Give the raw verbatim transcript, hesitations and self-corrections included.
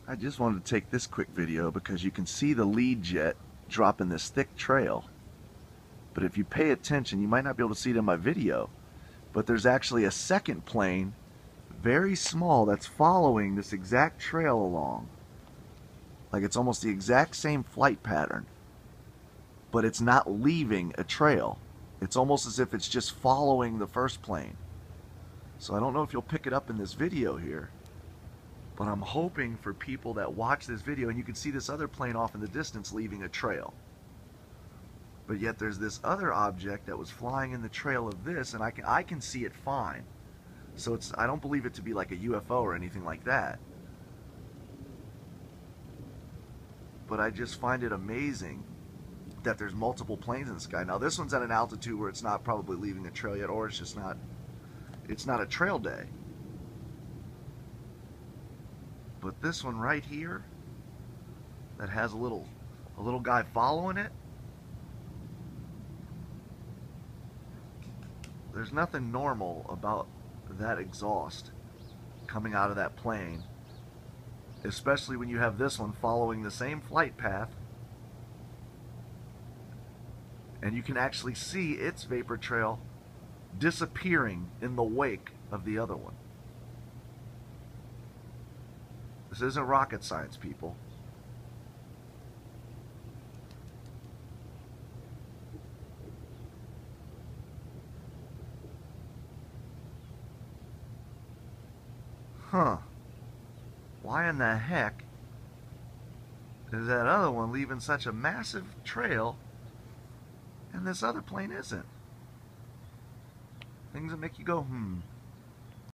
I just wanted to take this quick video because you can see the lead jet dropping this thick trail. But if you pay attention, you might not be able to see it in my video, but there's actually a second plane, very small, that's following this exact trail along. Like it's almost the exact same flight pattern, but it's not leaving a trail. It's almost as if it's just following the first plane. So I don't know if you'll pick it up in this video here, but I'm hoping for people that watch this video, and you can see this other plane off in the distance leaving a trail. But yet there's this other object that was flying in the trail of this, and I can I can see it fine. So it's I don't believe it to be like a U F O or anything like that. But I just find it amazing that there's multiple planes in the sky. Now this one's at an altitude where it's not probably leaving a trail yet, or it's just not it's not a trail day. But this one right here that has a little a little guy following it, there's nothing normal about that exhaust coming out of that plane, especially when you have this one following the same flight path, and you can actually see its vapor trail disappearing in the wake of the other one. This isn't rocket science, people. Huh. Why in the heck is that other one leaving such a massive trail and this other plane isn't? Things that make you go, hmm.